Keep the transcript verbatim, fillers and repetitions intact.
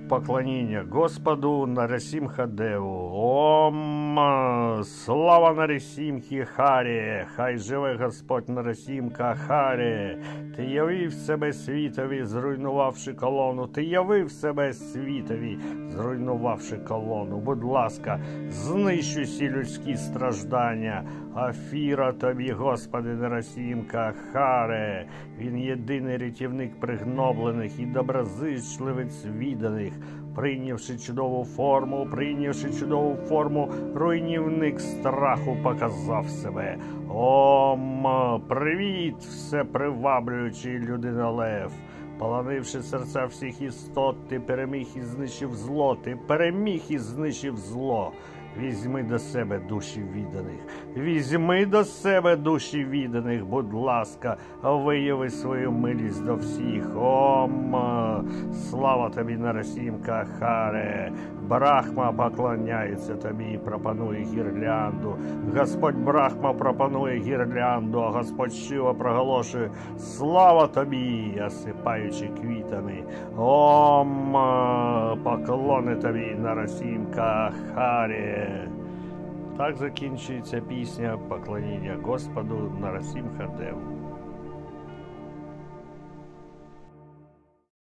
Поклоніння Господу Нарасімхадеву. Ом, слава Нарасімхі Харі, хай живе Господь Нарасімха Харі. Ти явив себе світові, зруйнувавши колону. Ти явив себе світові, зруйнувавши колону. Будь ласка, знищуй всі людські страждання. Афіра тобі, Господи Нарасімха Харі. Він єдиний рятівник пригноблених і доброзичливець відданих. Прийнявши чудову форму, прийнявши чудову форму, руйнівник страху показав себе. Ом, привіт, все приваблюючий людинолев. Полонивши серця всіх істот, ти переміг і знищив зло, ти переміг і знищив зло. Візьми до себе душі відданих, візьми до себе душі відданих, будь ласка, вияви свою милість до всіх. Ом, слава тобі, Нарасімха Харі. Брахма поклоняється тобі і пропонує гірлянду. Господь Брахма пропонує гірлянду, а Господь Шива проголошує слава тобі, осипаючи квітами. Ом, поклони тобі, Нарасімха Харі. Так закінчується пісня поклоніння Господу Нарасімхадеву.